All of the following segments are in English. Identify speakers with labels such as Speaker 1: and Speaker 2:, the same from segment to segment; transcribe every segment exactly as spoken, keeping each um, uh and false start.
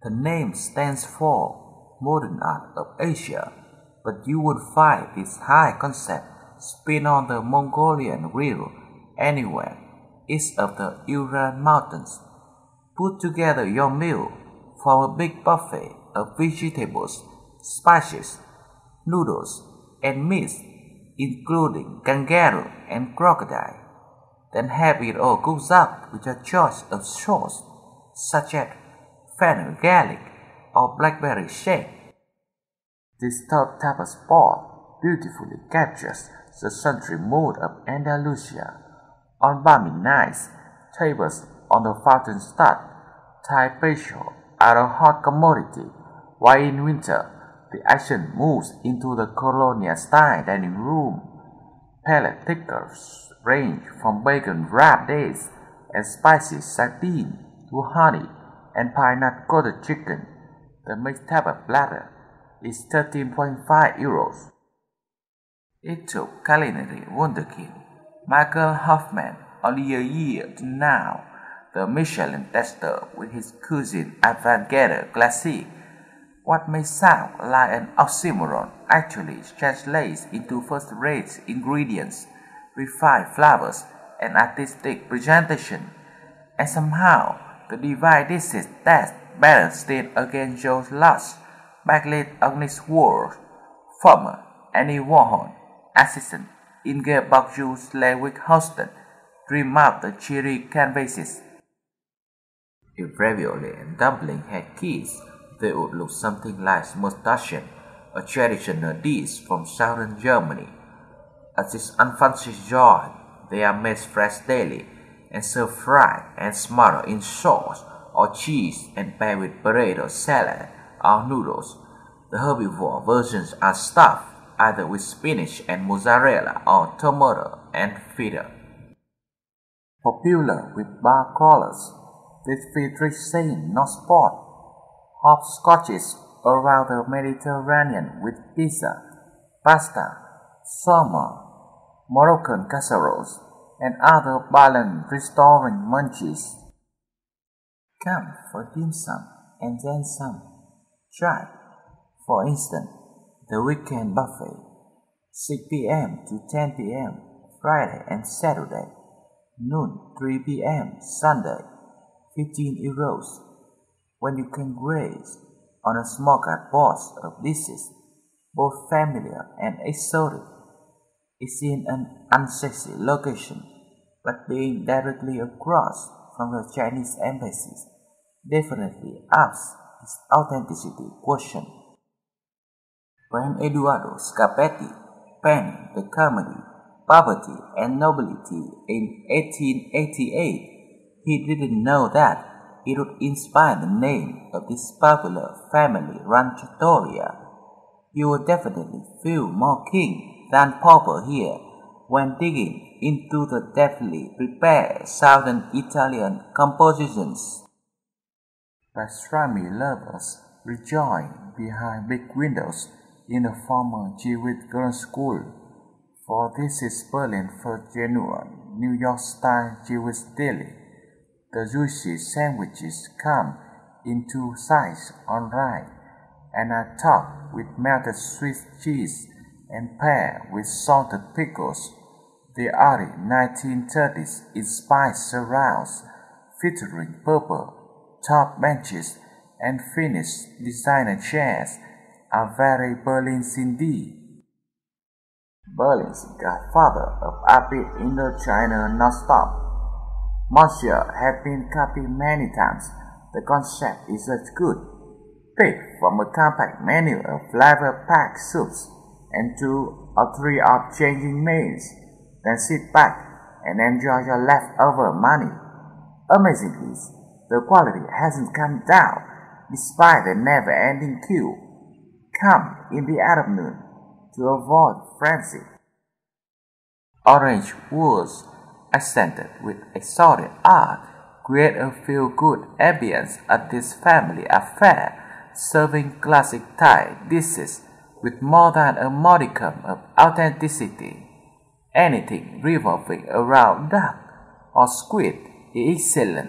Speaker 1: The name stands for Modern Art of Asia, but you would find this high concept spin on the Mongolian Grill anywhere east of the Ural Mountains. Put together your meal for a big buffet of vegetables, spices, noodles, and meats, including kangaroo and crocodile. Then have it all cooked up with a choice of sauce, such as fennel garlic or blackberry shake. This third tapas pot beautifully captures the sultry mood of Andalusia. On balmy nights, tables on the fountain start Thai patio are a hot commodity, while in winter the action moves into the colonial-style dining room. Palate pickers range from bacon wrapped eggs and spicy sardine to honey and pine-nut-coated chicken. The mixed tapas platter is thirteen point five euros. It took culinary wunderkind Michael Hoffman only a year to now the Michelin tester with his cuisine avant-garde classique. What may sound like an oxymoron actually translates into first-rate ingredients, refined flavors, and artistic presentation, and somehow the divine dishes test better still against Joe Lush, backlit Agnes Ward, former Annie Warhol assistant Ingeborg Jules Lewick Houston, dream up the cheery canvases. If ravioli and dumpling had kids, they would look something like Mustachen, a traditional dish from southern Germany. At this unfancy joint, they are made fresh daily and served fried and smothered in sauce or cheese and paired with burrito salad or noodles. The herbivore versions are stuffed either with spinach and mozzarella or tomato and feta. Popular with bar crawlers, this feature saying no spot. Hopscotches around the Mediterranean with pizza, pasta, salmon, Moroccan casseroles, and other balance restoring munchies. Come for dim sum and then some. Try, for instance, the weekend buffet, six p m to ten p m Friday and Saturday, noon three p m Sunday, fifteen euros. When you can graze on a smorgasbord of dishes, both familiar and exotic. It's in an unsexy location, but being directly across from the Chinese embassies definitely asks its authenticity question. When Eduardo Scarpetti penned the comedy Poverty and Nobility in eighteen eighty-eight, he didn't know that it would inspire the name of this popular family-run trattoria. You will definitely feel more king than pauper here when digging into the deftly prepared southern Italian compositions. Pastrami lovers rejoice behind big windows in the former Jewish Girls' School, for this is Berlin for genuine New York-style Jewish deli. The juicy sandwiches come in two sides on right and are topped with melted Swiss cheese and paired with salted pickles. The early nineteen thirties inspired surrounds featuring purple top benches and finished designer chairs are very Berlin's indeed. Berlin's godfather of upbeat Indochina non-stop. Monsieur has been copied many times. The concept is as good. Pick from a compact menu of flavor-packed soups and two or three of changing meals. Then sit back and enjoy your leftover money. Amazingly, the quality hasn't come down despite the never-ending queue. Come in the afternoon to avoid frenzy. Orange woods accented with exotic art create a feel-good ambience at this family affair, serving classic Thai dishes with more than a modicum of authenticity. Anything revolving around duck or squid is excellent.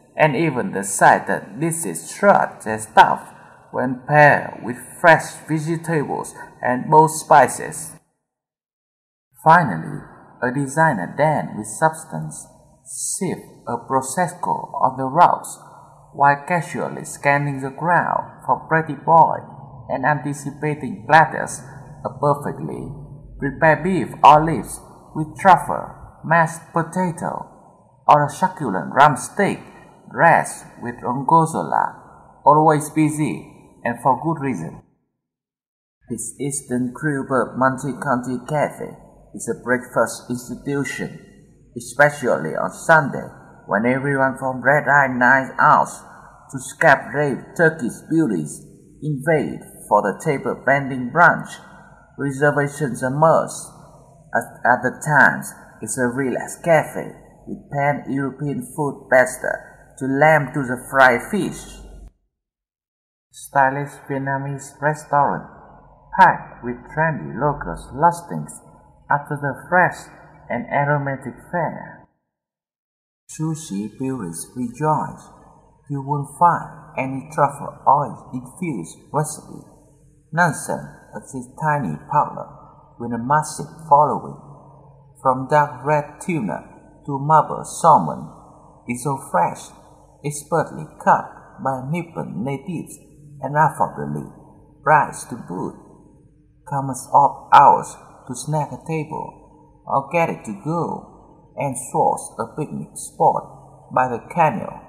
Speaker 1: and even the sight that dishes shred their stuff when paired with fresh vegetables and bold spices. Finally, a designer dan with substance sipped a prosecco on the rocks while casually scanning the ground for pretty boy and anticipating platters of perfectly prepared beef or lips with truffle, mashed potato, or a succulent rump steak dressed with rongozola, always busy and for good reason. This Eastern Creelberg multi-county cafe is a breakfast institution, especially on Sunday when everyone from red-eyed night owls to scab-raved Turkish beauties invade for the table-bending brunch. Reservations are must. At other times, it's a relaxed cafe with pan-European food pasta to lamb to the fried fish. Stylish Vietnamese restaurant packed with trendy locals lustings after the fresh and aromatic fare. Sushi purists rejoice you won't find any truffle oil infused recipe. Nansen is a tiny parlor with a massive following. From dark red tuna to marble salmon is so fresh, expertly cut by Nippon natives and affordably priced to boot. Comes off hours to snag a table or get it to go and source a picnic spot by the canal